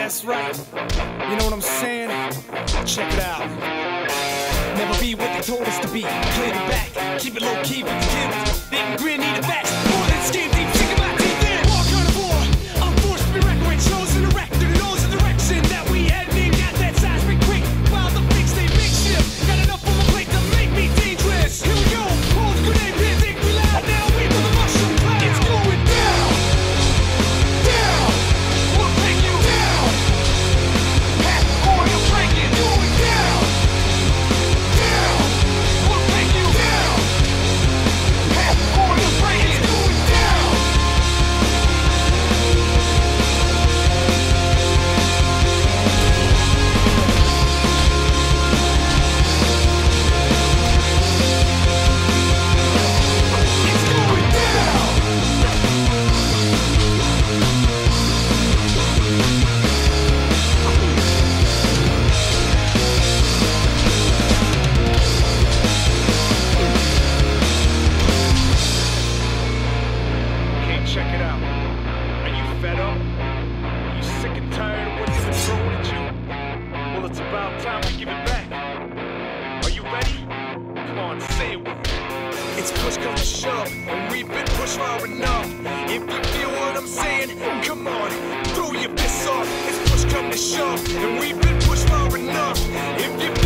That's right. You know what I'm saying? Check it out. Never be what they told us to be. Play the back, keep it low key, but the kids didn't grin, need a facts. More than scheme, deep, think about deep in. War carnivore, I'm forced to be reckoned with, chosen to wreck through the nose of the direction that we heading in. Got that seismic quick, while the big stay big ship. Got enough on my plate to make me dangerous. Here we go, hold the grenade pin, think we loud now. We with the mushroom cloud. It's going down, down. We'll take you down. Half oil blanket, going down, down. We'll take you down. Half oil blanket, going down. It's going down. Okay, check it out. Are you fed up? Are you sick and tired of what's been thrown at you? Well, it's about time we give it back. Are you ready? Come on, say it with me. It's push come to shove, and we've been pushed far enough. If you feel what I'm saying, come on, throw your fists up. It's push come to shove, and we've been pushed far enough. If you